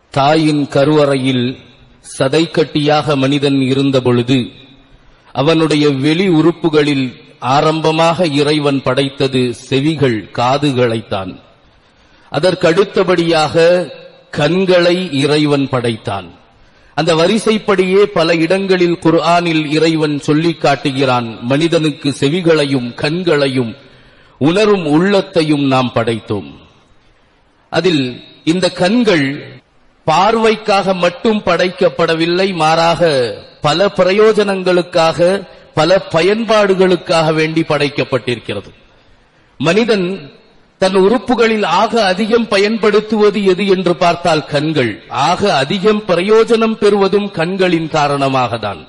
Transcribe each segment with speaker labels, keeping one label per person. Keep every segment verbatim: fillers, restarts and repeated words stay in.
Speaker 1: தாயின் கருவறையில் சதைக்கட்டியாக மனிதன் இருந்த பொழுது அவனுடைய வெளி உறுப்புகளில் ஆரம்பமாக இறைவன் படைத்தது செவிகள், காதுகளைத்தான். அதற்கடுத்தபடியாக கண்களை இறைவன் படைத்தான். அந்த வரிசைப்படியே பல இடங்களில் குர்ஆனில் இறைவன் சொல்லி காட்டுகிறான், மனிதனுக்கு செவிகளையும் கண்களையும் உணரும் உள்ளத்தையும் நாம் படைத்தோம். அதில் இந்த கண்கள் பார்வைக்காக மட்டும் படைக்கப்படவில்லை, மாறாக பல பிரயோஜனங்களுக்காக பல பயன்பாடுகளுக்காக வேண்டி படைக்கப்பட்டிருக்கிறது. மனிதன் தன் உறுப்புகளில் ஆக அதிகம் பயன்படுத்துவது எது என்று பார்த்தால் கண்கள். ஆக அதிகம் பிரயோஜனம் பெறுவதும் கண்களின் காரணமாக தான்.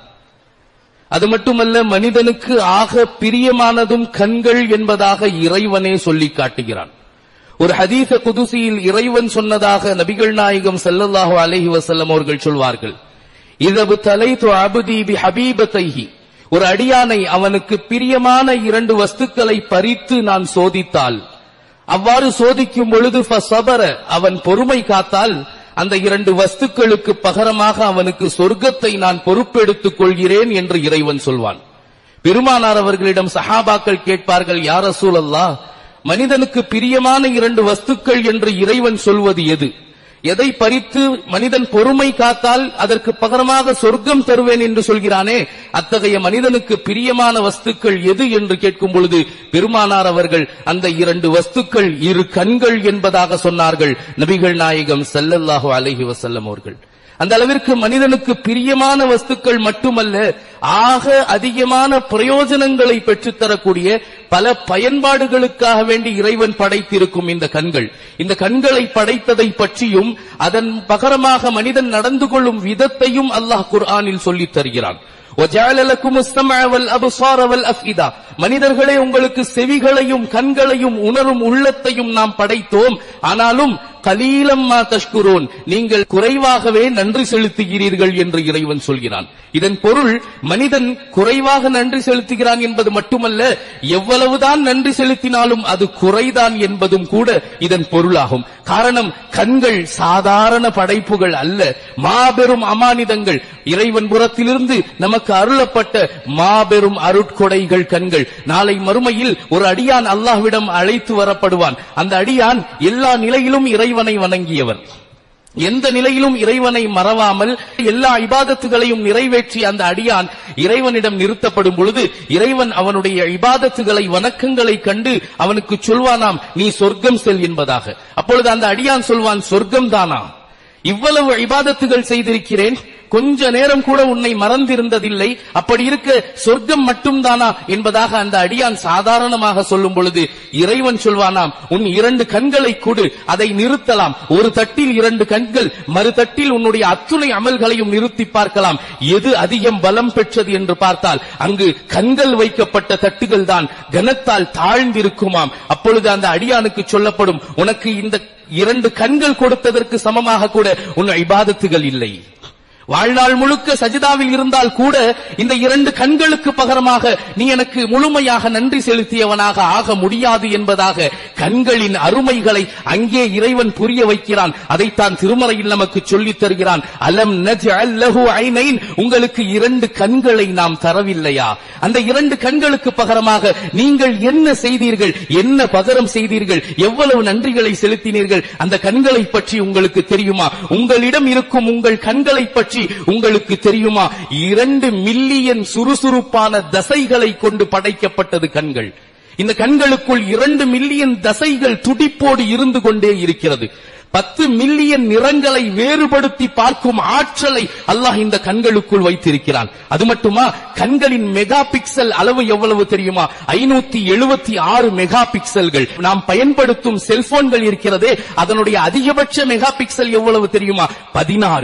Speaker 1: அது மட்டுமல்ல, மனிதனுக்கு ஆக பிரியமானதும் கண்கள் என்பதாக இறைவனே சொல்லி காட்டுகிறான். ஒரு ஹதீஸ குதுசியில் இறைவன் சொன்னதாக நபிகள் நாயகம் ஸல்லல்லாஹு அலைஹி வஸல்லம் அவர்கள் சொல்வார்கள், இதபு தலைது அப்தி பி ஹபீபத்தைஹி, ஒரு அடியானை அவனுக்கு பிரியமான இரண்டு வஸ்துக்களை பறித்து நான் சோதித்தால், அவ்வாறு சோதிக்கும் பொழுது ஃபஸபர, அவன் பொறுமை காத்தால், அந்த இரண்டு வஸ்துக்களுக்கு பகரமாக அவனுக்கு சொர்க்கத்தை நான் பொறுப்பெடுத்துக் கொள்கிறேன் என்று இறைவன் சொல்வான். பெருமானார் அவர்களிடம் சஹாபாக்கள் கேட்பார்கள், யா ரசூலல்லாஹ், மனிதனுக்கு பிரியமான இரண்டு வஸ்துக்கள் என்று இறைவன் சொல்வது எது? எதை பறித்து மனிதன் பொறுமை காத்தால் அதற்கு பகரமாக சொர்க்கம் தருவேன் என்று சொல்கிறானே, அத்தகைய மனிதனுக்கு பிரியமான வஸ்துக்கள் எது என்று கேட்கும் பொழுது பெருமானார் அவர்கள் அந்த இரண்டு வஸ்துக்கள் இரு கண்கள் என்பதாக சொன்னார்கள் நபிகள் நாயகம் ஸல்லல்லாஹு அலைஹி வஸல்லம் அவர்கள். அந்த அளவிற்கு மனிதனுக்கு பிரியமான வஸ்துக்கள் மட்டுமல்ல, ஆக அதிகமான பிரயோஜனங்களை பெற்றுத்தரக்கூடிய பல பயன்பாடுகளுக்காக வேண்டி இறைவன் படைத்திருக்கும் இந்த கண்கள். இந்த கண்களை படைத்ததை பற்றியும் அதன் பகரமாக மனிதன் நடந்து கொள்ளும் விதத்தையும் அல்லாஹ் குர்ஆனில் சொல்லித் தருகிறான். மனிதர்களே, உங்களுக்கு செவிகளையும் கண்களையும் உணரும் உள்ளத்தையும் நாம் படைத்தோம், ஆனாலும் கலீலம் மா தஷ்குரூன், நீங்கள் குறைவாகவே நன்றி செலுத்துகிறீர்கள் என்று இறைவன் சொல்கிறான். இதன் பொருள், மனிதன் குறைவாக நன்றி செலுத்துகிறான் என்பது மட்டுமல்ல, எவ்வளவுதான் நன்றி செலுத்தினாலும் அது குறைதான் என்பதும் கூட இதன் பொருளாகும். காரணம், கண்கள் சாதாரண படைப்புகள் அல்ல, மாபெரும் அமானிதங்கள், இறைவன் புறத்திலிருந்து நமக்கு அருளப்பட்ட மாபெரும் அருட்கொடைகள் கண்கள். நாளை மறுமையில் ஒரு அடியான் அல்லாஹ்விடம் அழைத்து வரப்படுவான். அந்த அடியான் எல்லா நிலையிலும் இறைவனை வணங்கியவர், எந்த நிலையிலும் இறைவனை மறவாமல் எல்லா இபாதத்துகளையும் நிறைவேற்றி அந்த அடியான் இறைவனிடம் நிறுத்தப்படும் பொழுது இறைவன் அவனுடைய இபாதத்துகளை வணக்கங்களை கண்டு அவனுக்கு சொல்வானாம், நீ சொர்க்கம் செல் என்பதாக. அப்பொழுது அந்த அடியான் சொல்வான், சொர்க்கம் தானா? இவ்வளவு இபாதத்துகள் செய்திருக்கிறேன், கொஞ்ச நேரம் கூட உன்னை மறந்திருந்ததில்லை, அப்படி இருக்க சொர்க்கம் மட்டும் தானா என்பதாக அந்த அடியான் சாதாரணமாக சொல்லும் பொழுது இறைவன் சொல்வானாம், உன் இரண்டு கண்களை கொடு, அதை நிறுத்தலாம். ஒரு தட்டில் இரண்டு கண்கள், மறு தட்டில் உன்னுடைய அத்துணை அமல்களையும் நிறுத்தி பார்க்கலாம். எது அதிகம் பலம் பெற்றது என்று பார்த்தால் அங்கு கண்கள் வைக்கப்பட்ட தட்டுகள் தான் கனத்தால் தாழ்ந்திருக்குமாம். அப்பொழுது அந்த அடியானுக்கு சொல்லப்படும், உனக்கு இந்த இரண்டு கண்கள் கொடுத்ததற்கு சமமாக கூட உன் இபாதத்துகள் இல்லை. வாழ்நாள் முழுக்க சஜிதாவில் இருந்தால் கூட இந்த இரண்டு கண்களுக்கு பகரமாக நீ எனக்கு முழுமையாக நன்றி செலுத்தியவனாக ஆக முடியாது என்பதாக கண்களின் அருமைகளை அங்கே இறைவன் புரிய வைக்கிறான். அதைத்தான் திருமறையில் நமக்கு சொல்லித் தருகிறான். அலம் நஜ்அல் லஹு ஐனைன், உங்களுக்கு இரண்டு கண்களை நாம் தரவில்லையா? அந்த இரண்டு கண்களுக்கு பகரமாக நீங்கள் என்ன செய்தீர்கள், என்ன பகரம் செய்தீர்கள், எவ்வளவு நன்றிகளை செலுத்தினீர்கள்? அந்த கண்களை பற்றி உங்களுக்கு தெரியுமா? உங்களிடம் இருக்கும் உங்கள் கண்களை பற்றி உங்களுக்கு தெரியுமா? இரண்டு மில்லியன் சுறுசுறுப்பான தசைகளை கொண்டு படைக்கப்பட்டது கண்கள். இந்த கண்களுக்குள் இரண்டு மில்லியன் தசைகள் துடிப்போடு இருந்து கொண்டே இருக்கிறது. பத்து மில்லியன் நிறங்களை வேறுபடுத்தி பார்க்கும் ஆற்றலை அல்லாஹ் இந்த கண்களுக்குள் வைத்திருக்கிறான். அது மட்டுமா, கண்களின் மெகா பிக்சல் அளவு எவ்வளவு தெரியுமா? ஐநூத்தி எழுபத்தி ஆறு மெகா பிக்சல்கள். நாம் பயன்படுத்தும் செல்போன்கள் இருக்கிறதே, அதனுடைய அதிகபட்ச மெகா பிக்சல் எவ்வளவு தெரியுமா? பதினாறு.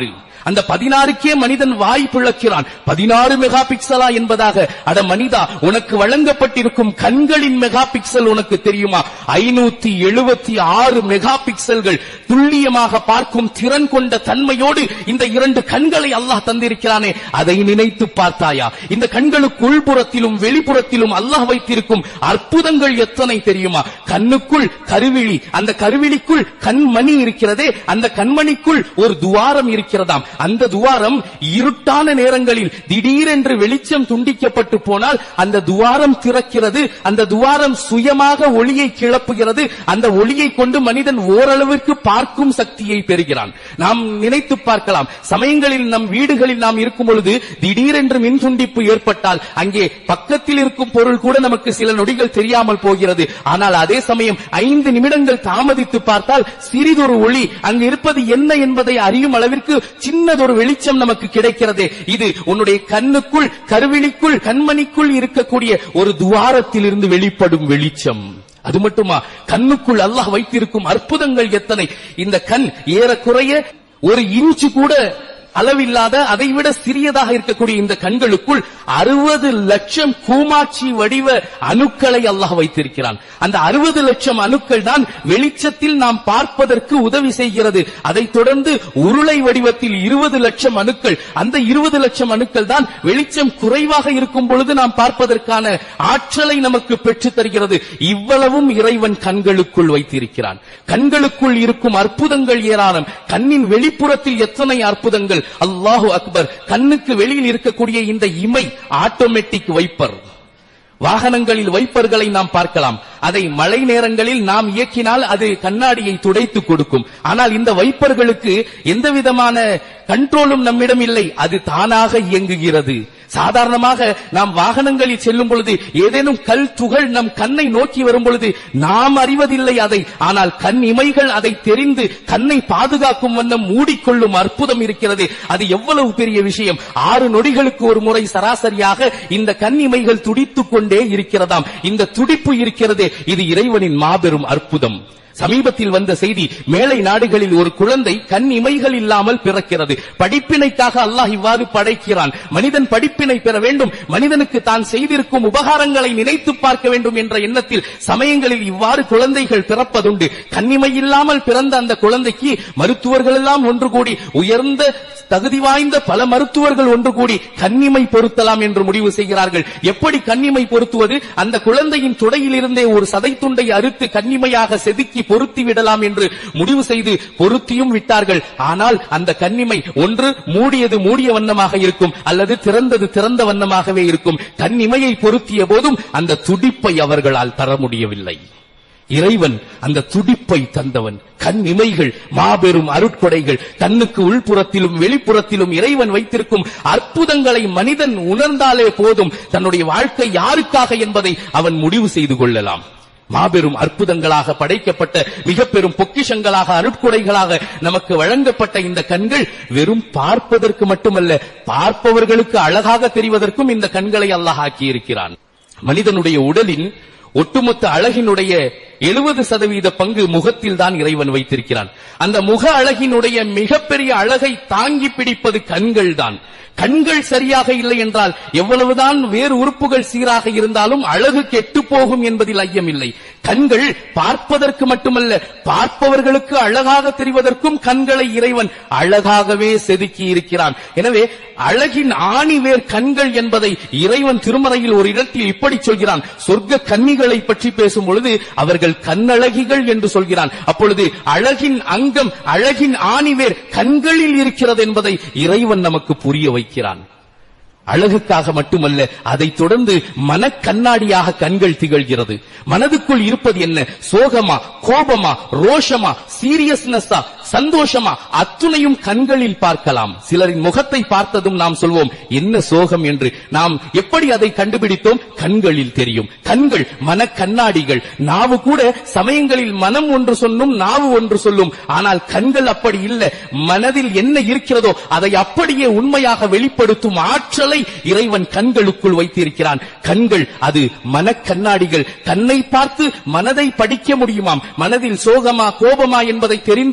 Speaker 1: அந்த பதினாறுக்கே மனிதன் வாய் பிளக்கிறான். பதினாறு மெகா பிக்சலா என்பதாக. அட மனிதா, உனக்கு வழங்கப்பட்டிருக்கும் கண்களின் மெகா பிக்சல் உனக்கு தெரியுமா? ஐநூத்தி எழுபத்தி ஆறு மெகா பிக்சல்கள் துல்லியமாக பார்க்கும் திறன் கொண்ட தன்மையோடு இந்த இரண்டு கண்களை அல்லாஹ் தந்திருக்கிறானே, அதை நினைத்து பார்த்தாயா? இந்த கண்களுக்கு உள்புறத்திலும் வெளிப்புறத்திலும் அல்லாஹ் வைத்திருக்கும் அற்புதங்கள் எத்தனை தெரியுமா? கண்ணுக்குள் கருவிழி, அந்த கருவிழிக்குள் கண்மணி இருக்கிறதே, அந்த கண்மணிக்குள் ஒரு துவாரம் இருக்கிறதாம். அந்த துவாரம் இருட்டான நேரங்களில் திடீரென்று வெளிச்சம் துண்டிக்கப்பட்டு போனால் அந்த துவாரம் திறக்கிறது. அந்த துவாரம் சுயமாக ஒளியை கிளப்புகிறது. அந்த ஒளியை கொண்டு மனிதன் ஓரளவிற்கு பார்க்கும் சக்தியை பெறுகிறான். நாம் நினைத்து பார்க்கலாம், சமயங்களில் நம் வீடுகளில் நாம் இருக்கும் பொழுது திடீரென்று மின் துண்டிப்பு ஏற்பட்டால் அங்கே பக்கத்தில் இருக்கும் பொருள் கூட நமக்கு சில நொடிகள் தெரியாமல் போகிறது. ஆனால் அதே சமயம் ஐந்து நிமிடங்கள் தாமதித்து பார்த்தால் சிறிதொரு ஒளி அங்கு இருப்பது என்ன என்பதை அறியும் அளவிற்கு சின்னதொரு வெளிச்சம் நமக்கு கிடைக்கிறது. இது உன்னுடைய கண்ணுக்குள் கருவிழிக்குள் கண்மணிக்குள் இருக்கக்கூடிய ஒரு துவாரத்தில் இருந்து வெளிப்படும் வெளிச்சம். அது மட்டுமா, கண்ணுக்குள் அல்லாஹ் வைத்திருக்கும் அற்புதங்கள் எத்தனை! இந்த கண் ஏறக்குறைய ஒரு இன்ச்சு கூட அளவில்லாத, அதைவிட சிறியதாக இருக்கக்கூடிய இந்த கண்களுக்குள் அறுபது லட்சம் கூமாட்சி வடிவ அணுக்களை அல்லாஹ் வைத்திருக்கிறான். அந்த அறுபது லட்சம் அணுக்கள் தான் வெளிச்சத்தில் நாம் பார்ப்பதற்கு உதவி செய்கிறது. அதைத் தொடர்ந்து உருளை வடிவத்தில் இருபது லட்சம் அணுக்கள், அந்த இருபது லட்சம் அணுக்கள் தான் வெளிச்சம் குறைவாக இருக்கும் பொழுது நாம் பார்ப்பதற்கான ஆற்றலை நமக்கு பெற்றுத் தருகிறது. இவ்வளவும் இறைவன் கண்களுக்குள் வைத்திருக்கிறான். கண்களுக்குள் இருக்கும் அற்புதங்கள் ஏராளம். கண்ணின் வெளிப்புறத்தில் எத்தனை அற்புதங்கள்! அல்லாஹு அக்பர். கண்ணுக்கு வெளியில் இருக்கக்கூடிய இந்த இமை ஆட்டோமேட்டிக் வைப்பர். வாகனங்களில் வைப்பர்களை நாம் பார்க்கலாம். அதை மழை நேரங்களில் நாம் இயக்கினால் அது கண்ணாடியை துடைத்து கொடுக்கும். ஆனால் இந்த வைப்பர்களுக்கு எந்த விதமான கண்ட்ரோலும் நம்மிடம் இல்லை. அது தானாக இயங்குகிறது. சாதாரணமாக நாம் வாகனங்களில் செல்லும் பொழுது ஏதேனும் கல் துகள் நம் கண்ணை நோக்கி வரும் பொழுது நாம் அறிவதில்லை அதை. ஆனால் கண் இமைகள் அதை தெரிந்து கண்ணை பாதுகாக்கும் வண்ணம் மூடிக்கொள்ளும் அற்புதம் இருக்கிறது. அது எவ்வளவு பெரிய விஷயம்! ஆறு நொடிகளுக்கு ஒரு முறை சராசரியாக இந்த கண் இமைகள் துடித்துக் கொண்டே இருக்கிறதாம். இந்த துடிப்பு இருக்கிறது, இது இறைவனின் மாபெரும் அற்புதம். சமீபத்தில் வந்த செய்தி, மேலை நாடுகளில் ஒரு குழந்தை கண் இமைகள் இல்லாமல் பிறக்கிறது. படிப்பினைக்காக அல்லாஹ் இவ்வாறு படைக்கிறான். மனிதன் படிப்பினை பெற வேண்டும், மனிதனுக்கு தான் செய்திருக்கும் உபகாரங்களை நினைத்து பார்க்க வேண்டும் என்ற எண்ணத்தில் சமயங்களில் இவ்வாறு குழந்தைகள் பிறப்பதுண்டு. கண்ணிமை இல்லாமல் பிறந்த அந்த குழந்தைக்கு மருத்துவர்கள் எல்லாம் ஒன்று கூடி, உயர்ந்த தகுதி வாய்ந்த பல மருத்துவர்கள் ஒன்று கூடி கண்ணிமை பொருத்தலாம் என்று முடிவு செய்கிறார்கள். எப்படி கண்ணிமை பொருத்துவது? அந்த குழந்தையின் துடையில் இருந்தே ஒரு சதை துண்டை அறுத்து கண்ணிமையாக செதுக்கி பொருத்தி விடலாம் என்று முடிவு செய்து பொருத்தியும் விட்டார்கள். ஆனால் அந்த கண்ணிமை ஒன்று மூடியது மூடிய வண்ணமாக இருக்கும், அல்லது திறந்தது திறந்த வண்ணமாகவே இருக்கும். கண்ணிமையை பொருத்திய போதும் அந்த துடிப்பை அவர்களால் தர முடியவில்லை. இறைவன் அந்த துடிப்பை தந்தவன். கண் இமைகள் மாபெரும் அருட்கொடைகள். கண்ணுக்கு உள்புறத்திலும் வெளிப்புறத்திலும் இறைவன் வைத்திருக்கும் அற்புதங்களை மனிதன் உணர்ந்தாலே போதும், தன்னுடைய வாழ்க்கை யாருக்காக என்பதை அவன் முடிவு செய்து கொள்ளலாம். மாபெரும் அற்புதங்களாக படைக்கப்பட்ட மிக பெரும் பொக்கிஷங்களாக அருட்கொடைகளாக நமக்கு வழங்கப்பட்ட இந்த கண்கள் வெறும் பார்ப்பதற்கு மட்டுமல்ல, பார்ப்பவர்களுக்கு அழகாக தெரிவதற்கும் இந்த கண்களை அல்லாஹ் ஆக்கி இருக்கிறான். மனிதனுடைய உடலின் ஒட்டுமொத்த அழகினுடைய எழுபது சதவீத பங்கு முகத்தில் தான் இறைவன் வைத்திருக்கிறான். அந்த முக அழகினுடைய மிகப்பெரிய அழகை தாங்கி பிடிப்பது கண்கள் தான். கண்கள் சரியாக இல்லை என்றால் எவ்வளவுதான் வேறு உறுப்புகள் சீராக இருந்தாலும் அழகு கெட்டு போகும் என்பதில் ஐயமில்லை. கண்கள் பார்ப்பதற்கு மட்டுமல்ல, பார்ப்பவர்களுக்கு அழகாக தெரிவதற்கும் கண்களை இறைவன் அழகாகவே செதுக்கி இருக்கிறான். எனவே அழகின் ஆணிவேர் கண்கள் என்பதை இறைவன் திருமறையில் ஒரு இடத்தில் இப்படி சொல்கிறான். சொர்க்க கன்னிகளை பற்றி பேசும் பொழுது அவர்கள் கண்ணழகிகள் என்று சொல்கிறான். அப்பொழுது அழகின் அங்கம், அழகின் ஆணிவேர் கண்களில் இருக்கிறது என்பதை இறைவன் நமக்கு புரிய வைக்கிறான். அழகுக்காக மட்டுமல்ல, அதைத் தொடர்ந்து மனக்கண்ணாடியாக கண்கள் திகழ்கிறது. மனதுக்குள் இருப்பது என்ன? சோகமா, கோபமா, ரோஷமா, சீரியஸ்னஸா, சந்தோஷமா, அத்துணையும் கண்களில் பார்க்கலாம். சிலரின் முகத்தை பார்த்ததும் நாம் சொல்வோம் என்ன சோகம் என்று. நாம் எப்படி அதை கண்டுபிடித்தோம்? கண்களில் தெரியும். கண்கள் மனக்கண்ணாடிகள். நாவு கூட சமயங்களில் மனம் ஒன்று சொல்லும், நாவு ஒன்று சொல்லும். ஆனால் கண்கள் அப்படி இல்லை. மனதில் என்ன இருக்கிறதோ அதை அப்படியே உண்மையாக வெளிப்படுத்தும் ஆற்றலை இறைவன் கண்களுக்குள் வைத்திருக்கிறான். கண்கள் அது மனக்கண்ணாடிகள். கண்ணை பார்த்து மனதை படிக்க முடியுமாம். மனதில் சோகமா கோபமா என்பதை தெரிந்து கொள்ள முடியும்.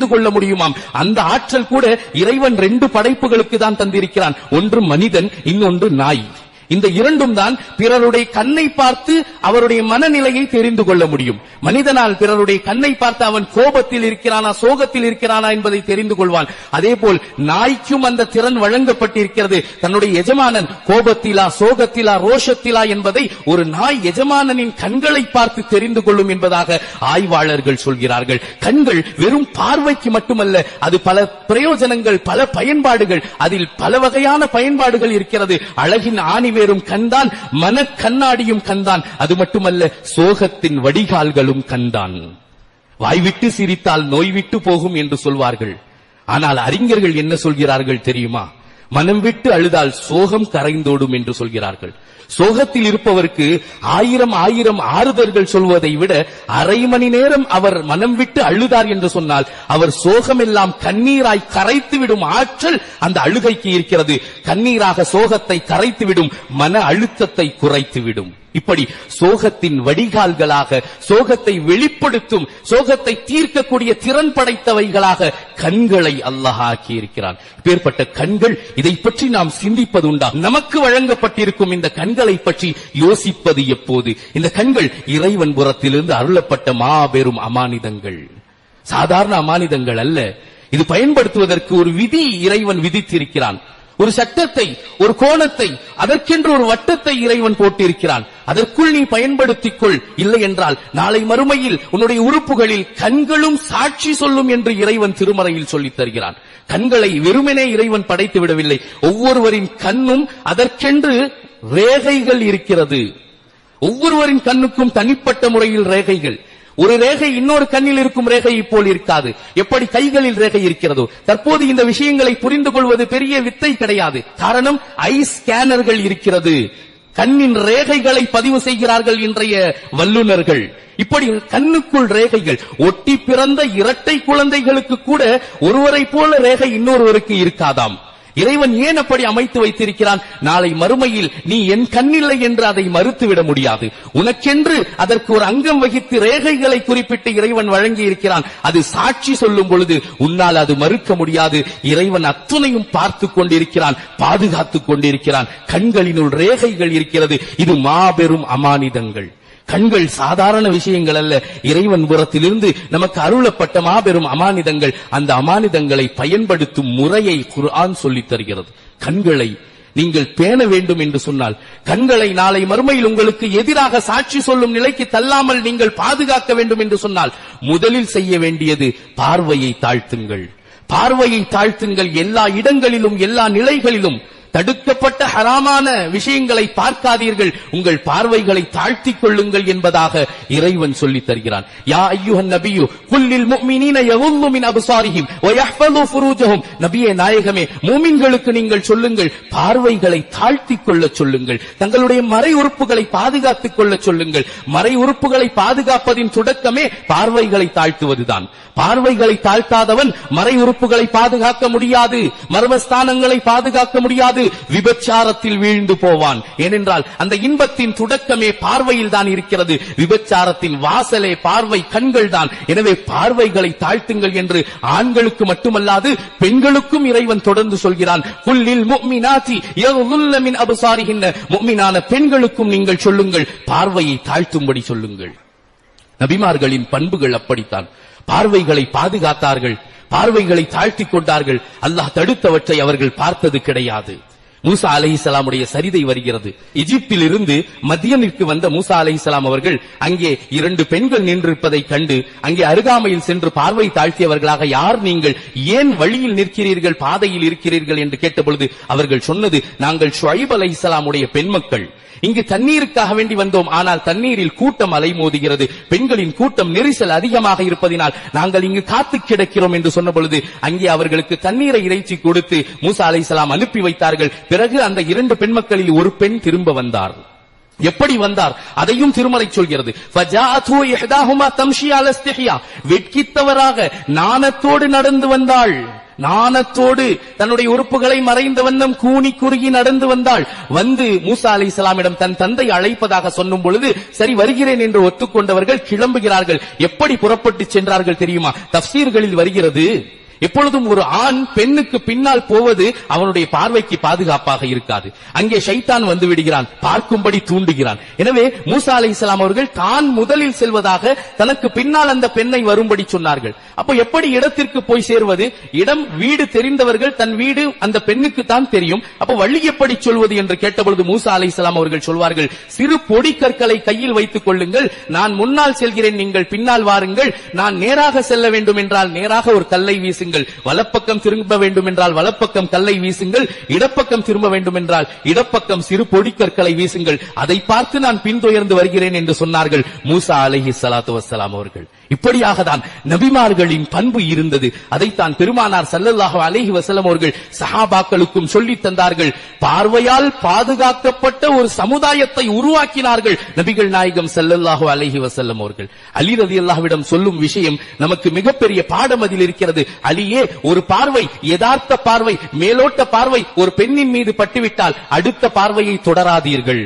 Speaker 1: முடியுமாம். அந்த ஆற்றல் கூட இறைவன் ரெண்டு படைப்புகளுக்கு தான் தந்திருக்கிறான். ஒன்று மனிதன், இன்னொன்று நாய். இந்த இரண்டும் தான் பிறருடைய கண்ணை பார்த்து அவருடைய மனநிலையை தெரிந்து கொள்ள முடியும். மனிதனால் பிறருடைய கண்ணை பார்த்து அவன் கோபத்தில் இருக்கிறானா சோகத்தில் இருக்கிறானா என்பதை தெரிந்து கொள்வான். அதே போல் நாய்க்கும் அந்த திறன் வழங்கப்பட்டிருக்கிறது. தன்னுடைய எஜமானன் கோபத்திலா சோகத்திலா ரோஷத்திலா என்பதை ஒரு நாய் எஜமானனின் கண்களை பார்த்து தெரிந்து கொள்ளும் என்பதாக ஆய்வாளர்கள் சொல்கிறார்கள். கண்கள் வெறும் பார்வைக்கு மட்டுமல்ல, அது பல பிரயோஜனங்கள், பல பயன்பாடுகள், அதில் பல வகையான பயன்பாடுகள் இருக்கிறது. அழகின் ஆணி வெறும் கண்தான், மன கண்ணாடியும் கண்தான். அது மட்டுமல்ல, சோகத்தின் வடிகால்களும் கண்தான். வாய்விட்டு சிரித்தால் நோய் விட்டு போகும் என்று சொல்வார்கள். ஆனால் அறிஞர்கள் என்ன சொல்கிறார்கள் தெரியுமா? மனம் விட்டு அழுதால் சோகம் கரைந்தோடும் என்று சொல்கிறார்கள். சோகத்தில் இருப்பவருக்கு ஆயிரம் ஆயிரம் ஆறுதல்கள் சொல்வதை விட அரை மணி நேரம் அவர் மனம் விட்டு அழுதார் என்று சொன்னால் அவர் சோகம் எல்லாம் கண்ணீராய் கரைத்து விடும் ஆற்றல் அந்த அழுகைக்கு இருக்கிறது. கண்ணீராக சோகத்தை கரைத்து விடும், மன அழுத்தத்தை குறைத்து விடும். இப்படி சோகத்தின் வடிகால்களாக, சோகத்தை வெளிப்படுத்தும், சோகத்தை தீர்க்கக்கூடிய திறன் படைத்தவைகளாக கண்களை அல்லாஹ் ஆக்கி இருக்கிறான். இப்பேற்பட்ட கண்கள், இதை பற்றி நாம் சிந்திப்பது உண்டா? நமக்கு வழங்கப்பட்டிருக்கும் இந்த கண்களை பற்றி யோசிப்பது எப்போது? இந்த கண்கள் இறைவன் புறத்திலிருந்து அருளப்பட்ட மாபெரும் அமானிதங்கள், சாதாரண அமானிதங்கள் அல்ல. இது பயன்படுத்துவதற்கு ஒரு விதி இறைவன் விதித்திருக்கிறான். ஒரு சட்டத்தை, ஒரு கோணத்தை, அதற்கென்று ஒரு வட்டத்தை இறைவன் போட்டிருக்கிறான். அதற்குள் நீ பயன்படுத்திக் கொள். இல்லை என்றால் நாளை மறுமையில் உன்னுடைய உறுப்புகளில் கண்களும் சாட்சி சொல்லும் என்று இறைவன் திருமறையில் சொல்லித் தருகிறான். கண்களை வெறுமனே இறைவன் படைத்து விடவில்லை. ஒவ்வொருவரின் கண்ணும் அதற்கென்று ரேகைகள் இருக்கிறது. ஒவ்வொருவரின் கண்ணுக்கும் தனிப்பட்ட முறையில் ரேகைகள். ஒரு ரேகை இன்னொரு கண்ணில் இருக்கும் ரேகை போல் இருக்காது. எப்படி கைகளில் ரேகை இருக்கிறதோ, தற்போது இந்த விஷயங்களை புரிந்து கொள்வது பெரிய வித்தை கிடையாது. காரணம், ஐ ஸ்கேனர்கள் இருக்கிறது. கண்ணின் ரேகைகளை பதிவு செய்கிறார்கள் இன்றைய வல்லுநர்கள். இப்படி கண்ணுக்குள் ரேகைகள். ஒட்டி பிறந்த இரட்டை குழந்தைகளுக்கு கூட ஒருவரை போல ரேகை இன்னொருவருக்கு இருக்காதாம். இறைவன் ஏன் அப்படி அமைத்து வைத்திருக்கிறான்? நாளை மறுமையில் நீ என் கண்ணில்லை என்று அதை மறுத்துவிட முடியாது. உனக்கென்று அதற்கு ஒரு அங்கம் வகித்து ரேகைகளை குறிப்பிட்டு இறைவன் வழங்கி இருக்கிறான். அது சாட்சி சொல்லும் பொழுது உன்னால் அது மறுக்க முடியாது. இறைவன் அத்துணையும் பார்த்து கொண்டிருக்கிறான், பாதுகாத்துக் கொண்டிருக்கிறான். கண்களினுள் ரேகைகள் இருக்கிறது. இது மாபெரும் அமானிதங்கள். கண்கள் சாதாரண விஷயங்கள் அல்ல. இறைவன் புறத்திலிருந்து நமக்கு அருளப்பட்ட மாபெரும் அமானிதங்கள். அந்த அமானிதங்களை பயன்படுத்தும் முறையை குர்ஆன் சொல்லித் தருகிறது. கண்களை நீங்கள் பேண வேண்டும் என்று சொன்னால், கண்களை நாளை மறுமையில் உங்களுக்கு எதிராக சாட்சி சொல்லும் நிலைக்கு தள்ளாமல் நீங்கள் பாதுகாக்க வேண்டும் என்று சொன்னால், முதலில் செய்ய வேண்டியது பார்வையை தாழ்த்துங்கள். பார்வையை தாழ்த்துங்கள். எல்லா இடங்களிலும், எல்லா நிலைகளிலும் தடுக்கப்பட்ட ஹராமான விஷயங்களை பார்க்காதீர்கள். உங்கள் பார்வைகளை தாழ்த்திக் கொள்ளுங்கள் என்பதாக இறைவன் சொல்லித் தருகிறான். யா அய்யுஹன் நபியு குல்லில் முஃமினீன யகுல்லு மின் அப்சாரிஹிம் வ யஹ்ஃபது ஃபுரூஜஹும். நபியே நாயகமே, மூமின்களுக்கு நீங்கள் சொல்லுங்கள், பார்வைகளை தாழ்த்திக் கொள்ள சொல்லுங்கள், தங்களுடைய மறை உறுப்புகளை பாதுகாத்துக் கொள்ள சொல்லுங்கள். மறை உறுப்புகளை பாதுகாப்பதின் தொடக்கமே பார்வைகளை தாழ்த்துவதுதான். பார்வைகளை தாழ்த்தாதவன் மறை உறுப்புகளை பாதுகாக்க முடியாது, மர்மஸ்தானங்களை பாதுகாக்க முடியாது, விபச்சாரத்தில் வீழ்ந்து போவான். ஏனென்றால் அந்த இன்பத்தின் தொடக்கமே பார்வையில் தான் இருக்கிறது. விபச்சாரத்தின் வாசலே பார்வை, கண்கள் தான். எனவே பார்வைகளை தாழ்த்துங்கள் என்று ஆண்களுக்கு மட்டுமல்லாது பெண்களுக்கும் இறைவன் தொடர்ந்து சொல்கிறான். குல்லில் முஃமினாத்தி யகுல்ல மின் அப்சாரிஹின்ன. முஃமினான பெண்களுக்கும் நீங்கள் சொல்லுங்கள், பார்வையை தாழ்த்தும்படி சொல்லுங்கள். நபிமார்களின் பண்புகள் அப்படித்தான். பார்வைகளை பாதுகாத்தார்கள், பார்வைகளை தாழ்த்திக் கொண்டார்கள். அல்லாஹ் தடுத்தவற்றை அவர்கள் பார்த்தது கிடையாது. மூசா அலைஹிஸ்ஸலாமுடைய சரிதை வருகிறது. எகிப்தில் இருந்து மத்தியனிற்கு வந்த மூசா அலைஹிஸ்ஸலாம் அவர்கள் அங்கே இரண்டு பெண்கள் நின்றிருப்பதை கண்டு அங்கே அருகாமையில் சென்று பார்வை தாழ்த்தியவர்களாக, யார் நீங்கள், ஏன் வழியில் நிற்கிறீர்கள், பாதையில் இருக்கிறீர்கள் என்று கேட்டபொழுது அவர்கள் சொன்னது, நாங்கள் ஷுஐப் அலைஹிஸ்ஸலாமுடைய பெண்மக்கள், இங்கு தண்ணீருக்காக வேண்டி வந்தோம். ஆனால் தண்ணீரில் கூட்டம் அலைமோதுகிறது, பெண்களின் கூட்டம் நெரிசல் அதிகமாக இருப்பதினால் நாங்கள் இங்கு காத்து கிடக்கிறோம் என்று சொன்ன பொழுது அங்கே அவர்களுக்கு தண்ணீரை இறைச்சி கொடுத்து மூசா அலைஹிஸ்ஸலாம் அனுப்பி வைத்தார்கள். பிறகு அந்த இரண்டு பெண்மக்களில் ஒரு பெண் திரும்ப வந்தார். எப்படி வந்தார் அதையும் திருமறை சொல்கிறது. ஃபஜாஅத்து இஹ்தாஹுமா தம்ஷி அலா இஸ்திஹ்யா. வெட்கித்தவராக நாணத்தோடு நடந்து வந்தாள். நாணத்தோடு தன்னுடைய உறுப்புகளை மறைந்த வண்ணம் கூனி குறுகி நடந்து வந்தாள். வந்து மூசா அலைஹிஸ்ஸலாமிடம் தன் தந்தை அழைப்பதாக சொன்னும் பொழுது சரி வருகிறேன் என்று ஒத்துக்கொண்டவர்கள் கிளம்புகிறார்கள். எப்படி புறப்பட்டு சென்றார்கள் தெரியுமா? தஃப்சீர்களில் வருகிறது, எப்பொழுதும் ஒரு ஆண் பெண்ணுக்கு பின்னால் போவது அவனுடைய பார்வைக்கு பாதுகாப்பாக இருக்காது. அங்கே ஷைத்தான் வந்து விடுகிறான், பார்க்கும்படி தூண்டுகிறான். எனவே மூசா அலைஹிஸ்ஸலாம் அவர்கள் தான் முதலில் செல்வதாக தனக்கு பின்னால் அந்த பெண்ணை வரும்படி சொன்னார்கள். அப்போ எப்படி இடத்திற்கு போய் சேர்வது? இடம் வீடு தெரிந்தவர்கள், தன் வீடு அந்த பெண்ணுக்கு தான் தெரியும். அப்போ வழி எப்படி சொல்வது என்று கேட்டபொழுது மூசா அலைஹிஸ்ஸலாம் அவர்கள் சொல்வார்கள், சிறு பொடி கற்களை கையில் வைத்துக் கொள்ளுங்கள், நான் முன்னால் செல்கிறேன், நீங்கள் பின்னால் வாருங்கள். நான் நேராக செல்ல வேண்டும் என்றால் நேராக ஒரு கல்லை வீசுங்கள், வலப்பக்கம் திரும்ப வேண்டும் என்றால் வலப்பக்கம் கல்லை வீசுங்கள், இடப்பக்கம் திரும்ப வேண்டும் என்றால் இடப்பக்கம் சிறு பொடி கற்களை வீசுங்கள், அதை பார்த்து நான் பின்தொடர்ந்து வருகிறேன் என்று சொன்னார்கள் மூசா அலைஹிஸ்ஸலாத்து வஸ்ஸலாம் அவர்கள். இப்படியாக தான் நபிமார்களின் பண்பு இருந்தது. அதைத்தான் பெருமானார் ஸல்லல்லாஹு அலைஹி வஸல்லம் அவர்கள் சஹாபாக்களுக்கும் சொல்லித் தந்தார்கள். பார்வையால் பாதுகாக்கப்பட்ட ஒரு சமுதாயத்தை உருவாக்கினார்கள் நபிகள் நாயகம் ஸல்லல்லாஹு அலைஹி வஸல்லம் அவர்கள். அலி ரலியல்லாஹுவிடம் சொல்லும் விஷயம் நமக்கு மிகப்பெரிய பாடம் அதில் இருக்கிறது. அலியே, ஒரு பார்வை, யதார்த்த பார்வை, மேலோட்ட பார்வை ஒரு பெண்ணின் மீது பட்டுவிட்டால் அடுத்த பார்வையை தொடராதீர்கள்.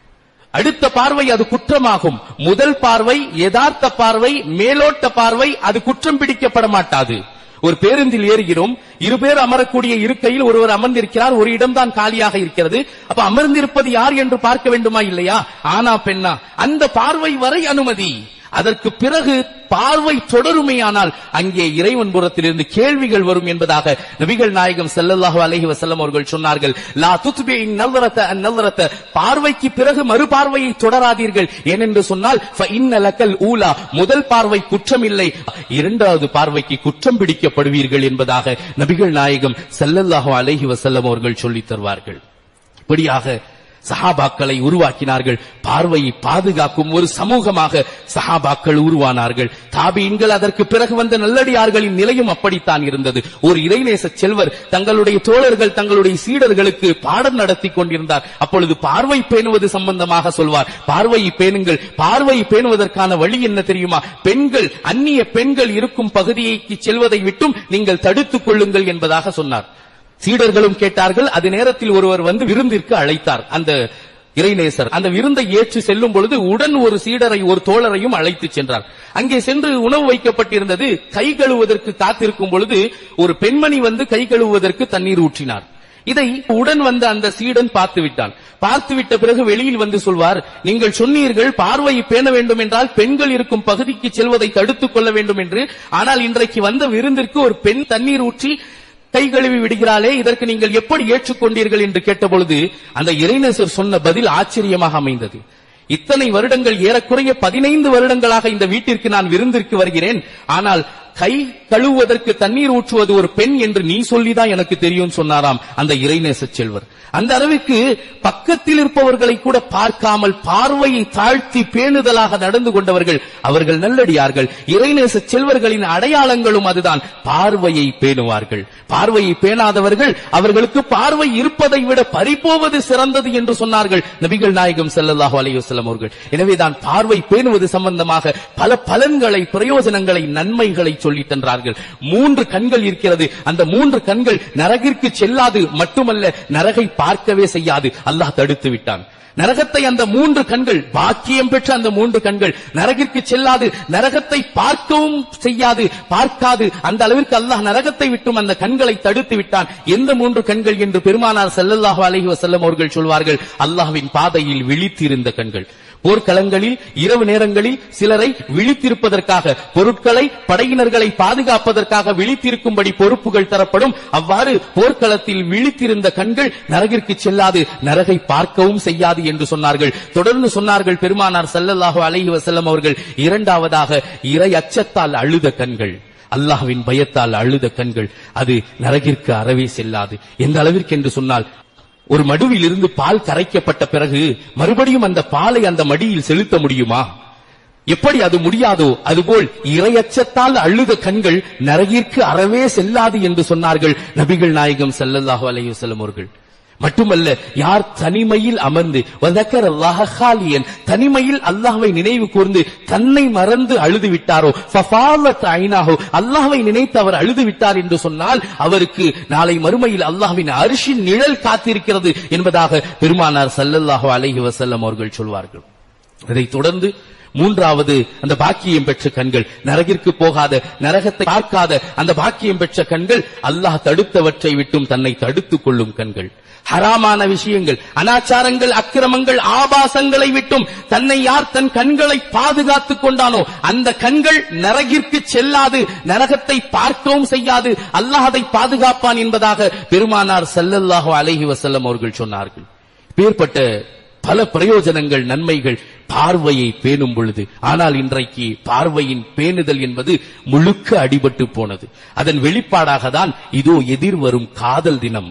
Speaker 1: அடுத்த பார்வை அது குற்றமாகும். முதல் பார்வை யதார்த்த பார்வை, மேலோட்ட பார்வை அது குற்றம் பிடிக்கப்பட மாட்டாது. ஒரு பேருந்தில் ஏறுகிறோம், இரு பேர் அமரக்கூடிய இருக்கையில் ஒருவர் அமர்ந்திருக்கிறார், ஒரு இடம்தான் காலியாக இருக்கிறது. அப்ப அமர்ந்திருப்பது யார் என்று பார்க்க வேண்டுமா இல்லையா? ஆனா பெண்ணா, அந்த பார்வை வரை அனுமதி. அதற்கு பிறகு பார்வை தொடருமையானால் அங்கே இறைவன் புறத்திலிருந்து கேள்விகள் வரும் என்பதாக நபிகள் நாயகம் ஸல்லல்லாஹு அலைஹி வஸல்லம் அவர்கள் சொன்னார்கள். லா துத்பிஇன் நظرة النظرة, பார்வைக்கு பிறகு மறுபார்வையை தொடராதீர்கள். ஏனென்று சொன்னால் ஃபஇன்ன லக்கல் ஊலா, முதல் பார்வை குற்றம் இல்லை, இரண்டாவது பார்வைக்கு குற்றம் பிடிக்கப்படுவீர்கள் என்பதாக நபிகள் நாயகம் ஸல்லல்லாஹு அலைஹி வஸல்லம் அவர்கள் சொல்லித் தருவார்கள். இப்படியாக சஹாபாக்களை உருவாக்கினார்கள். பார்வையை பாதுகாக்கும் ஒரு சமூகமாக சஹாபாக்கள் உருவானார்கள். தாபீன்கள், அதற்கு பிறகு வந்த நல்லடியார்களின் நிலையும் அப்படித்தான் இருந்தது. ஒரு இறைநேச செல்வர் தங்களுடைய தோழர்கள், தங்களுடைய சீடர்களுக்கு பாடம் நடத்தி கொண்டிருந்தார். அப்பொழுது பார்வை பேணுவது சம்பந்தமாக சொல்வார். பார்வையை பேணுங்கள். பார்வையை பேணுவதற்கான வழி என்ன தெரியுமா? பெண்கள், அந்நிய பெண்கள் இருக்கும் பகுதிக்கு செல்வதை விட்டும் நீங்கள் தடுத்துக் கொள்ளுங்கள் என்பதாக சொன்னார். சீடர்களும் கேட்டார்கள். அது நேரத்தில் ஒருவர் வந்து விருந்திற்கு அழைத்தார் அந்த இறைநேசர். அந்த விருந்தை ஏற்று செல்லும் பொழுது உடன் ஒரு சீடரை, ஒரு தோழரையும் அழைத்து சென்றார். அங்கே சென்று உணவு வைக்கப்பட்டிருந்தது. கை கழுவுவதற்கு காத்திருக்கும் பொழுது ஒரு பெண்மணி வந்து கை கழுவுவதற்கு தண்ணீர் ஊற்றினார். இதை உடன் வந்த அந்த சீடன் பார்த்து விட்டான். பார்த்துவிட்ட பிறகு வெளியில் வந்து சொல்வார், நீங்கள் சொன்னீர்கள் பார்வையை பேண வேண்டும் என்றால் பெண்கள் இருக்கும் பகுதிக்கு செல்வதை தடுத்துக் கொள்ள வேண்டும் என்று. ஆனால் இன்றைக்கு வந்த விருந்திற்கு ஒரு பெண் தண்ணீர் ஊற்றி கை கழுவி விடுகிறாளே, இதற்கு நீங்கள் எப்படி ஏற்றுக்கொண்டீர்கள் என்று கேட்டபொழுது அந்த இறைநேசர் சொன்ன பதில் ஆச்சரியமாக அமைந்தது. இத்தனை வருடங்கள், ஏறக்குறைய பதினைந்து வருடங்களாக இந்த வீட்டிற்கு நான் விருந்திற்கு வருகிறேன், ஆனால் கை கழுவுவதற்கு தண்ணீர் ஊற்றுவது ஒரு பெண் என்று நீ சொல்லிதான் எனக்கு தெரியும் சொன்னாராம் அந்த இறைநேச செல்வர். அந்த அளவுக்கு பக்கத்தில் இருப்பவர்களை கூட பார்க்காமல் பார்வையை தாழ்த்தி பேணுதலாக நடந்து கொண்டவர்கள் அவர்கள் நல்லடியார்கள். இறைநேச செல்வர்களின் அடையாளங்களும் அதுதான், பார்வையை பேணுவார்கள். பார்வையை பேணாதவர்கள் அவர்களுக்கு பார்வை இருப்பதை விட பறிப்போவது சிறந்தது என்று சொன்னார்கள் நபிகள் நாயகம் ஸல்லல்லாஹு அலைஹி வஸல்லம் அவர்கள். எனவேதான் பார்வை பேணுவது சம்பந்தமாக பல பலன்களை, பிரயோஜனங்களை, நன்மைகளை சொல்லி தந்தார்கள். மூன்று கண்கள் இருக்கிறது. அந்த மூன்று கண்கள் நரகிற்கு செல்லாது, மட்டுமல்ல நரகை பார்க்கவே செய்யாது. அல்லாஹ் தடுத்து விட்டான். நரகத்தை அந்த மூன்று கண்கள், பாக்கியம் பெற்ற அந்த மூன்று கண்கள் நரகிற்கு செல்லாது, நரகத்தை பார்க்கவும் செய்யாது, பார்க்காது. அந்த அளவிற்கு அல்லாஹ் நரகத்தை விட்டும் அந்த கண்களை தடுத்து விட்டான். எந்த மூன்று கண்கள் என்று பெருமானார் ஸல்லல்லாஹு அலைஹி வஸல்லம் அவர்கள் சொல்வார்கள், அல்லாஹ்வின் பாதையில் விழித்திருந்த கண்கள். போர்க்களங்களில் இரவு நேரங்களில் சிலரை விழித்திருப்பதற்காக, பொருட்களை, படையினர்களை பாதுகாப்பதற்காக விழித்திருக்கும்படி பொறுப்புகள் தரப்படும். அவ்வாறு போர்க்களத்தில் விழித்திருந்த கண்கள் நரகிற்கு செல்லாது, நரகை பார்க்கவும் செய்யாது என்று சொன்னார்கள். தொடர்ந்து சொன்னார்கள் பெருமானார் ஸல்லல்லாஹு அலைஹி வஸல்லம் அவர்கள், இரண்டாவதாக இறை அச்சத்தால் அழுத கண்கள், அல்லாஹ்வின் பயத்தால் அழுத கண்கள், அது நரகிற்கு அறவே செல்லாது. எந்த அளவிற்கு என்று சொன்னால், ஒரு மடுவில் இருந்து பால் கரைக்கப்பட்ட பிறகு மறுபடியும் அந்த பாலை அந்த மடியில் செலுத்த முடியுமா? எப்படி அது முடியாதோ அதுபோல் இறையச்சத்தால் அழுத கண்கள் நரகிற்கு அறவே செல்லாது என்று சொன்னார்கள் நபிகள் நாயகம் ஸல்லல்லாஹு அலைஹி வஸல்லம் அவர்கள். மட்டுமல்ல, யார் தனிமையில் அமர்ந்து வதக்கரல்லாஹ ஹாலியன், தனிமையில் அல்லாஹ்வை நினைவு கூர்ந்து தன்னை மறந்து அழுது விட்டாரோ, ஃபஃபாலத் ஐனாஹு, அல்லாஹ்வை நினைத்து அவர் அழுது விட்டார் என்று சொன்னால் அவருக்கு நாளை மறுமையில் அல்லாஹ்வின் அர்ஷின் நிழல் காத்திருக்கிறது என்பதாக பெருமானார் ஸல்லல்லாஹு அலைஹி வஸல்லம் அவர்கள் சொல்வார்கள். இதைத் தொடர்ந்து மூன்றாவது அந்த பாக்கியம் பெற்ற கண்கள், நரகிற்கு போகாத, நரகத்தை பார்க்காத அந்த பாக்கியம் பெற்ற கண்கள், அல்லாஹ் தடுத்தவற்றை விட்டும் தன்னை தடுத்துக் கொள்ளும் கண்கள். ஹராமான விஷயங்கள், அனாச்சாரங்கள், அக்கிரமங்கள், ஆபாசங்களை விட்டும் தன்னை யார் தன் கண்களை பாதுகாத்துக் கொண்டானோ அந்த கண்கள் நரகிற்கு செல்லாது, நரகத்தை பார்க்கவும் செய்யாது, அல்லாஹ் அதை பாதுகாப்பான் என்பதாக பெருமானார் ஸல்லல்லாஹு அலைஹி வஸல்லம் அவர்கள் சொன்னார்கள். பேர்பட்ட பல பிரயோஜனங்கள், நன்மைகள் பார்வையை பேணும் பொழுது. ஆனால் இன்றைக்கு பார்வையின் பேணுதல் என்பது முழுக்க அடிபட்டு போனது. அதன் வெளிப்பாடாக தான் இதோ எதிர்வரும் காதல் தினம்,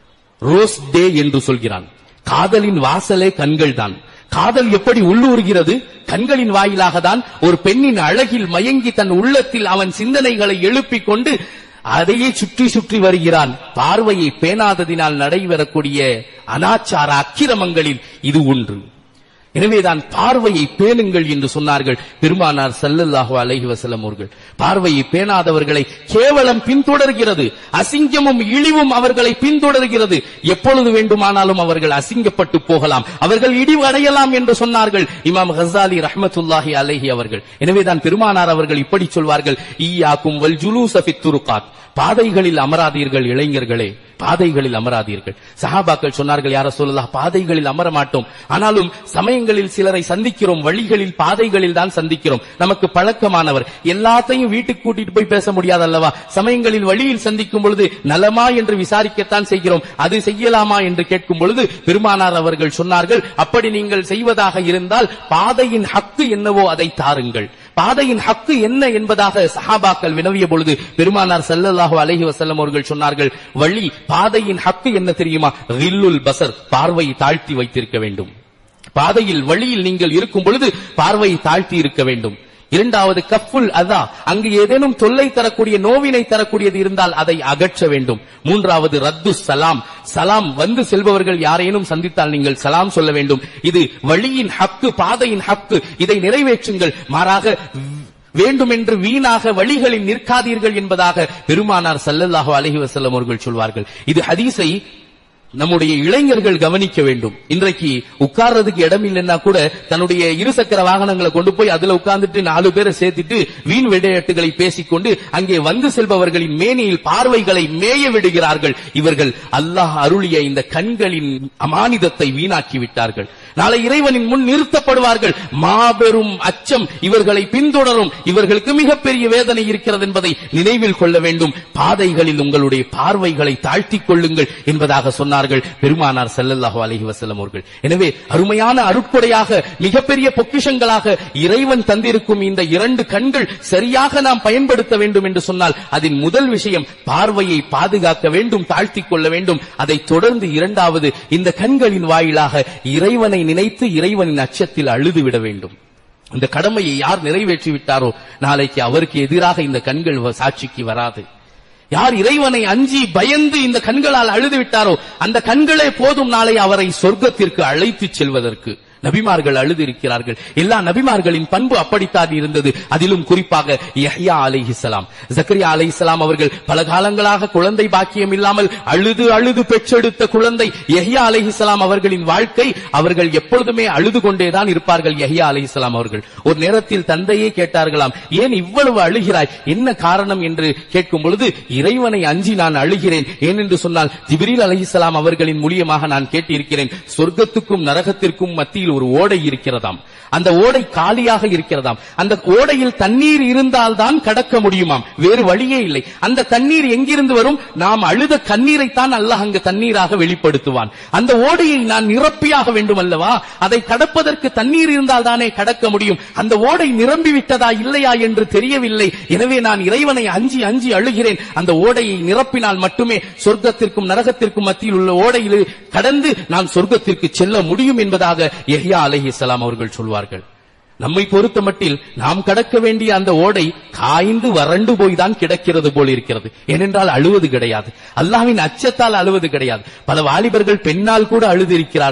Speaker 1: ரோஸ் டே என்று சொல்கிறான். காதலின் வாசலே கண்கள் தான். காதல் எப்படி உள்ளூர்கிறது? கண்களின் வாயிலாக தான். ஒரு பெண்ணின் அழகில் மயங்கி தன் உள்ளத்தில் அவன் சிந்தனைகளை எழுப்பிக் கொண்டு அதையே சுற்றி சுற்றி வருகிறான். பார்வையை பேணாததினால் நடைபெறக்கூடிய அனாச்சார அக்கிரமங்களில் இது ஒன்று. எனவேதான் பார்வையை பேணுங்கள் என்று சொன்னார்கள் பெருமானார் ஸல்லல்லாஹு அலைஹி வஸல்லம் அவர்கள். பார்வையை பேணாதவர்களை கேவலம் பின்தொடர்கிறது, அசிங்கமும் இழிவும் அவர்களை பின்தொடர்கிறது. எப்பொழுது வேண்டுமானாலும் அவர்கள் அசிங்கப்பட்டு போகலாம், அவர்கள் இழிவு அடையலாம் என்று சொன்னார்கள் இமாம் கஸாலி ரஹ்மத்துல்லாஹி அலைஹி அவர்கள். எனவேதான் பெருமானார் அவர்கள் இப்படி சொல்வார்கள், ஈயாக்கும் வல் ஜுலூஸ ஃபித் துருகாத், பாதைகளில் அமராதீர்கள் இளைஞர்களே, பாதைகளில் அமராதீர்கள். சஹாபாக்கள் சொன்னார்கள், யா ரசூலல்லாஹ், பாதைகளில் அமர மாட்டோம், ஆனாலும் சமயங்களில் சிலரை சந்திக்கிறோம், வழிகளில் பாதைகளில் தான் சந்திக்கிறோம். நமக்கு பழக்கமானவர், எல்லாத்தையும் வீட்டுக்கு கூட்டிட்டு போய் பேச முடியாது அல்லவா? சமயங்களில் வழியில் சந்திக்கும் பொழுது நலமா என்று விசாரிக்கத்தான் செய்கிறோம். அது செய்யலாமா என்று கேட்கும் பொழுது பெருமானார் அவர்கள் சொன்னார்கள், அப்படி நீங்கள் செய்வதாக இருந்தால் பாதையின் ஹக்கு என்னவோ அதை தாருங்கள். பாதையின் ஹக்கு என்ன என்பதாக சஹாபாக்கள் வினவிய பொழுது பெருமானார் ஸல்லல்லாஹு அலைஹி வஸல்லம் அவர்கள் சொன்னார்கள், வழி, பாதையின் ஹக்கு என்ன தெரியுமா? ரில்லுல் பஸர், பார்வையை தாழ்த்தி வைத்திருக்க வேண்டும். பாதையில் வழியில் நீங்கள் இருக்கும் பொழுது பார்வையை தாழ்த்தி இருக்க வேண்டும். இரண்டாவது கஃபுல் அதா, அங்கு ஏதேனும் தொல்லை தரக்கூடிய, நோவினை தரக்கூடியது இருந்தால் அதை அகற்ற வேண்டும். மூன்றாவது ரத்து சலாம், சலாம் வந்து செல்பவர்கள் யாரேனும் சந்தித்தால் நீங்கள் சலாம் சொல்ல வேண்டும். இது வழியின் ஹக்கு, பாதையின் ஹக்கு, இதை நிறைவேற்றுங்கள். மாறாக வேண்டுமென்று வீணாக வழிகளில் நிற்காதீர்கள் என்பதாக பெருமானார் ஸல்லல்லாஹு அலைஹி வஸல்லம் அவர்கள் சொல்வார்கள். இது ஹதீஸை நம்முடைய இளைஞர்கள் கவனிக்க வேண்டும். இன்றைக்கு உட்கார்றதுக்கு இடம் இல்லைன்னா கூட தன்னுடைய இருசக்கர வாகனங்களை கொண்டு போய் அதுல உட்கார்ந்துட்டு நாலு பேரை சேர்த்துட்டு வீண் விளையாட்டுகளை பேசிக்கொண்டு அங்கே வந்து செல்பவர்களின் மேனியில் பார்வைகளை மேய விடுகிறார்கள். இவர்கள் அல்லாஹ் அருளிய இந்த கண்களின் அமானிதத்தை வீணாக்கி விட்டார்கள். நாளை இறைவனின் முன் நிறுத்தப்படுவார்கள். மாபெரும் அச்சம் இவர்களை பின்தொடரும். இவர்களுக்கு மிகப்பெரிய வேதனை இருக்கிறது என்பதை நினைவில் கொள்ள வேண்டும். பாதைகளில் உங்களுடைய பார்வைகளை தாழ்த்திக் கொள்ளுங்கள் என்பதாக சொன்னார்கள் பெருமானார் ஸல்லல்லாஹு அலைஹி வஸல்லம் அவர்கள். எனவே அருமையான அருட்கொடையாக, மிகப்பெரிய பொக்கிஷங்களாக இறைவன் தந்திருக்கும் இந்த இரண்டு கண்கள் சரியாக நாம் பயன்படுத்த வேண்டும் என்று சொன்னால் அதன் முதல் விஷயம் பார்வையை பாதுகாக்க வேண்டும், தாழ்த்திக் கொள்ள வேண்டும். அதைத் தொடர்ந்து இரண்டாவது, இந்த கண்களின் வாயிலாக இறைவனை நினைத்து இறைவனின் அச்சத்தில் அழுது விட வேண்டும். இந்த கடமையை யார் நிறைவேற்றி விட்டாரோ நாளைக்கு அவருக்கு எதிராக இந்த கண்கள் சாட்சிக்கு வராது. யார் இறைவனை அஞ்சி பயந்து இந்த கண்களால் அழுது விட்டாரோ அந்த கண்களே போதும் நாளை அவரை சொர்க்கத்திற்கு அழைத்துச் செல்வதற்கு. நபிமார்கள் அழுது இருக்கிறார்கள். எல்லா நபிமார்களின் பண்பு அப்படித்தான் இருந்தது. அதிலும் குறிப்பாக யஹ்யா அலைஹிஸ்ஸலாம், ஜக்கரியா அலைஹிஸ்ஸலாம் அவர்கள் பல காலங்களாக குழந்தை பாக்கியம் இல்லாமல் அழுது அழுது பெற்றெடுத்த குழந்தை யஹ்யா அலைஹிஸ்ஸலாம் அவர்களின் வாழ்க்கை. அவர்கள் எப்பொழுதுமே அழுது கொண்டேதான் இருப்பார்கள். யஹ்யா அலைஹிஸ்ஸலாம் அவர்கள் ஒரு நேரத்தில் தந்தையே கேட்டார்களாம், ஏன் இவ்வளவு அழுகிறாய், என்ன காரணம் என்று கேட்கும் பொழுது, இறைவனை அஞ்சி நான் அழுகிறேன். ஏனென்று சொன்னால் ஜிப்ரீல் அலைஹிஸ்ஸலாம் அவர்களின் மூலியமாக நான் கேட்டிருக்கிறேன், சொர்க்கத்துக்கும் நரகத்திற்கும் மத்தியில் ஒரு ஓடை இருக்கிறதாம். அந்த ஓடை காலியாக இருக்கிறதாம். அந்த ஓடையில் தண்ணீர் இருந்தால் தான் கடக்க முடியுமாம், வேறு வழியே இல்லை. அந்த தண்ணீர் எங்கிருந்து வரும்? நாம் அழுத கண்ணீரைத்தான் அல்லாஹ் அங்கு தண்ணீராக வெளிப்படுத்துவான். அந்த ஓடையை நான் நிரப்பியாக வேண்டும் அல்லவா? அதை கடப்பதற்கு தண்ணீர் இருந்தால் தானே கடக்க முடியும். அந்த ஓடை நிரம்பி விட்டதா இல்லையா என்று தெரியவில்லை. எனவே நான் இறைவனை அஞ்சி அஞ்சி அழுகிறேன். அந்த ஓடையை நிரப்பினால் மட்டுமே சொர்க்கத்திற்கும் நரகத்திற்கும் மத்தியில் உள்ள ஓடையில் கடந்து நான் சொர்க்கத்திற்கு செல்ல முடியும் என்பதாக யஹ்யா அலைஹிஸ்ஸலாம் அவர்கள் சொல்வார்கள். நம்மை பொறுத்த மட்டில் நாம் கடக்க வேண்டிய அந்த ஓடை காய்ந்து வறண்டு போய்தான் கிடக்கிறது போல் இருக்கிறது. ஏனென்றால் அழுவது கிடையாது, அல்லாஹ்வின் அச்சத்தால் அழுவது கிடையாது. பல வாலிபர்கள் பெண்ணால் கூட அழுது இருக்கிறார்கள்.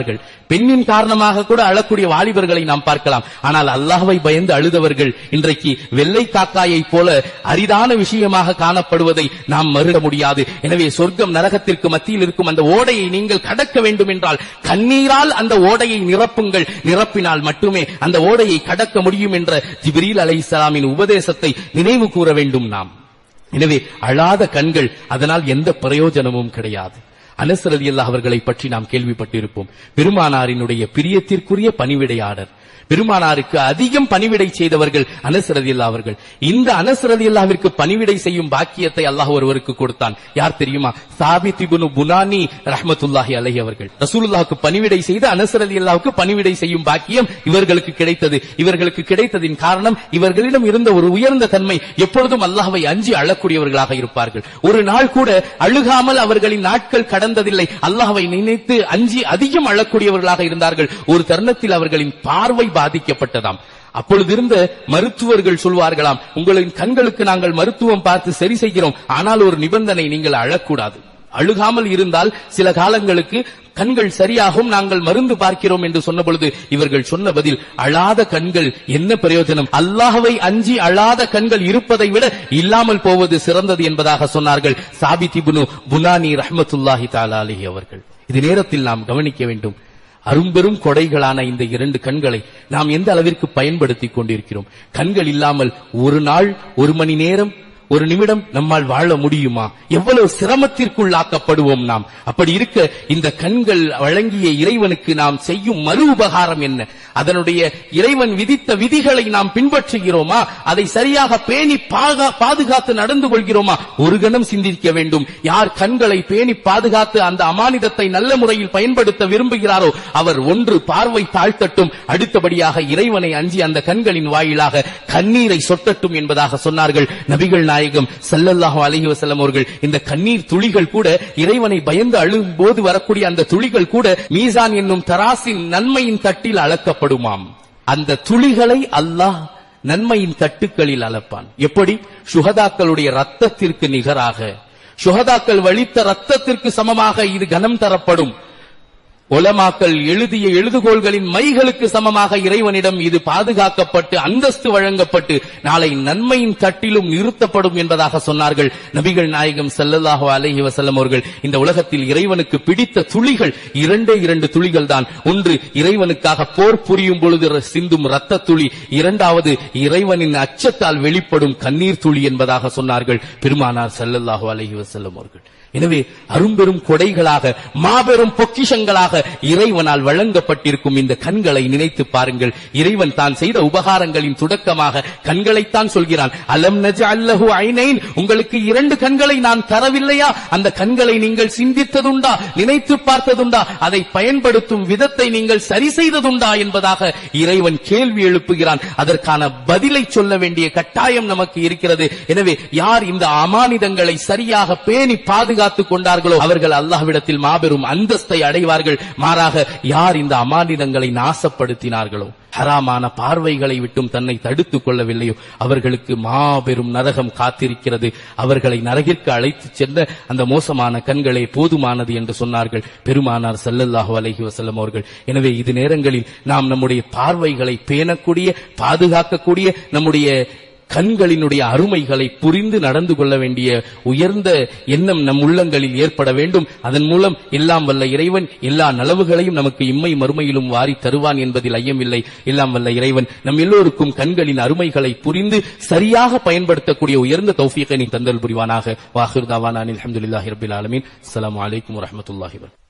Speaker 1: பெண்ணின் காரணமாக கூட அழக்கூடிய வாலிபர்களை நாம் பார்க்கலாம். ஆனால் அல்லாஹ்வை பயந்து அழுதவர்கள் இன்றைக்கு வெள்ளை காக்காயை போல அரிதான விஷயமாக காணப்படுவதை நாம் மறுக்க முடியாது. எனவே சொர்க்கம் நரகத்திற்கு மத்தியில் இருக்கும் அந்த ஓடையை நீங்கள் கடக்க வேண்டும் என்றால் கண்ணீரால் அந்த ஓடையை நிரப்புங்கள். நிரப்பினால் மட்டுமே அந்த ஓடையை கடக்க முடியும் என்ற ஜிப்ரீல் அலைஹிஸ்ஸலாமின் உபதேசத்தை நினைவு கூற வேண்டும் நாம். எனவே அழாத கண்கள், அதனால் எந்த பிரயோஜனமும் கிடையாது. அனஸ் ரலியல்லாஹு அவர்களை பற்றி நாம் கேள்விப்பட்டிருப்போம். பெருமானாரினுடைய பிரியத்திற்குரிய பணிவிடையாளர். பெருமானாருக்கு அதிகம் பணிவிடை செய்தவர்கள் அனஸ் ரலியல்லாஹு அவர்கள். இந்த அனஸ் ரலியல்லாஹுவிற்கு பணிவிடை செய்யும் பாக்கியத்தை அல்லாஹ் ஒருவருக்கு கொடுத்தான். யார் தெரியுமா? சாபித் இப்னு புனானி ரஹ்மத்துல்லாஹி அலைஹி அவர்கள். ரசூலுல்லாஹ்வுக்கு பணிவிடை செய்து அனஸ் ரலியல்லாஹுவுக்கு பணிவிடை செய்யும் பாக்கியம் இவர்களுக்கு கிடைத்தது. இவர்களுக்கு கிடைத்ததின் காரணம் இவர்களிடம் இருந்த ஒரு உயர்ந்த தன்மை. எப்பொழுதும் அல்லாஹ்வை அஞ்சி அழக்கூடியவர்களாக இருப்பார்கள். ஒரு நாள் கூட அழுகாமல் அவர்களின் நாட்கள் கடந்ததில்லை. அல்லாஹ்வை நினைத்து அஞ்சி அதிகம் அழக்கூடியவர்களாக இருந்தார்கள். ஒரு தருணத்தில் அவர்களின் பார்வை பாதிக்கப்பட்டதாம். அப்பொழுது இருந்த மருத்துவர்கள் சொல்வார்களாம், உங்களின் கண்களுக்கு நாங்கள் மருத்துவம் பார்த்து சரி செய்கிறோம், ஆனால் ஒரு நிபந்தனை, நீங்கள் அழக்கூடாது. அழுகாமல் இருந்தால் சில காலங்களுக்கு கண்கள் சரியாகும், நாங்கள் மருந்து பார்க்கிறோம் என்று சொன்ன பொழுது இவர்கள் சொன்ன பதில், அழாத கண்கள் என்ன பிரயோஜனம்? அல்லாஹ்வை அஞ்சி அழாத கண்கள் இருப்பதை விட இல்லாமல் போவது சிறந்தது என்பதாக சொன்னார்கள் சாபித் இப்னு புனானி ரஹ்மத்துல்லாஹி தஆலா அலைஹி அவர்கள். இது நேரத்தில் நாம் கவனிக்க வேண்டும். அரும்பெரும் கொடைகளான இந்த இரண்டு கண்களை நாம் எந்த அளவிற்கு பயன்படுத்திக் கொண்டிருக்கிறோம். கண்கள் இல்லாமல் ஒரு நாள், ஒரு மணி நேரம், ஒரு நிமிடம் நம்மால் வாழ முடியுமா? எவ்வளவு சிரமத்திற்குள்ளாக்கப்படுவோம் நாம். அப்படி இருக்க இந்த கண்கள் வழங்கிய இறைவனுக்கு நாம் செய்யும் மறு உபகாரம் என்ன? அதனுடைய இறைவன் விதித்த விதிகளை நாம் பின்பற்றுகிறோமா? அதை சரியாக பேணி பாதுகாத்து நடந்து கொள்கிறோமா? ஒரு கணம் சிந்திக்க வேண்டும். யார் கண்களை பேணி பாதுகாத்து அந்த அமானிதத்தை நல்ல முறையில் பயன்படுத்த விரும்புகிறாரோ அவர் ஒன்று பார்வை தாழ்த்தட்டும், அடுத்தபடியாக இறைவனை அஞ்சி அந்த கண்களின் வாயிலாக கண்ணீரை சொட்டட்டும் என்பதாக சொன்னார்கள் நபிகள் நாயகம் ஸல்லல்லாஹு அலைஹி வஸல்லம் அவர்கள். இந்த கண்ணீர் துளிகள் கூட இறைவனை பயந்து அழும் போது வரக்கூடிய அந்த துளிகள் கூட மீசான் என்னும் தராசின் நன்மையின் தட்டில் அளக்கப்படுமாம். அந்த துளிகளை அல்லாஹ் நன்மையின் தட்டுக்களில் அளப்பான். எப்படி? சுஹதாக்களுடைய ரத்தத்திற்கு நிகராக, சுஹதாக்கள் வழித்த ரத்தத்திற்கு சமமாக இது கனம் தரப்படும். உலமாக்கள் எழுதிய எழுதுகோள்களின் மைகளுக்கு சமமாக இறைவனிடம் இது பாதுகாக்கப்பட்டு அந்தஸ்து வழங்கப்பட்டு நாளை நன்மையின் தட்டிலும் நிறுத்தப்படும் என்பதாக சொன்னார்கள் நபிகள் நாயகம் ஸல்லல்லாஹு அலைஹி வஸல்லம் அவர்கள். இந்த உலகத்தில் இறைவனுக்கு பிடித்த துளிகள் இரண்டே இரண்டு துளிகள் தான். ஒன்று இறைவனுக்காக போர் புரியும் பொழுது சிந்தும் இரத்த துளி, இரண்டாவது இறைவனின் அச்சத்தால் வெளிப்படும் கண்ணீர் துளி என்பதாக சொன்னார்கள் பெருமானார் ஸல்லல்லாஹு அலைஹி வஸல்லம் அவர்கள். எனவே அரும்பெரும் கொடைகளாக, மாபெரும் பொக்கிஷங்களாக இறைவனால் வழங்கப்பட்டிருக்கும் இந்த கண்களை நினைத்து பாருங்கள். இறைவன் தான் செய்த உபகாரங்களின் தொடக்கமாக கண்களைத்தான் சொல்கிறான். அலம் நஜஅல் லஹு ஐனைன், உங்களுக்கு இரண்டு கண்களை நான் தரவில்லையா? அந்த கண்களை நீங்கள் சிந்தித்ததுண்டா? நினைத்து பார்த்ததுண்டா? அதை பயன்படுத்தும் விதத்தை நீங்கள் சரி செய்ததுண்டா என்பதாக இறைவன் கேள்வி எழுப்புகிறான். அதற்கான பதிலை சொல்ல வேண்டிய கட்டாயம் நமக்கு இருக்கிறது. எனவே யார் இந்த அமானிதங்களை சரியாக பேணி பாதுகாத்துக் கொண்டார்களோ அவர்கள் அல்லாஹ்விடத்தில் மாபெரும் அந்தஸ்தை அடைவார்கள். மாறாக யார் இந்த அமானிதங்களை நாசப்படுத்தினார்களோ, ஹராமான பார்வைகளை விட்டும் தன்னை தடுத்துக் கொள்ளவில்லையோ அவர்களுக்கு மாபெரும் நரகம் காத்திருக்கிறது. அவர்களை நரகிற்கு அழைத்துச் சென்ற அந்த மோசமான கண்களே போதுமானது என்று சொன்னார்கள் பெருமானார் ஸல்லல்லாஹு அலைஹி வஸல்லம் அவர்கள். எனவே இது நேரங்களில் நாம் நம்முடைய பார்வைகளை பேணக்கூடிய, பாதுகாக்கக்கூடிய, நம்முடைய கண்களினுடைய அருமைகளை புரிந்து நடந்து கொள்ள வேண்டிய உயர்ந்த எண்ணம் நம் உள்ளங்களில் ஏற்பட வேண்டும். அதன் மூலம் எல்லாம் வல்ல இறைவன் எல்லா நலவுகளையும் நமக்கு இம்மை மறுமையிலும் வாரி தருவான் என்பதில் ஐயமில்லை. எல்லாம் வல்ல இறைவன் நம் எல்லோருக்கும் கண்களின் அருமைகளை புரிந்து சரியாக பயன்படுத்தக்கூடிய உயர்ந்த தௌஃபீகை தந்தல் புரிவானாக. வாஹிர் தாவானா அல்ஹம்துலில்லாஹி ரப்பில் ஆலமீன். அஸ்ஸலாமு அலைக்கும் வரஹ்மத்துல்லாஹி வபரகாத்துஹு.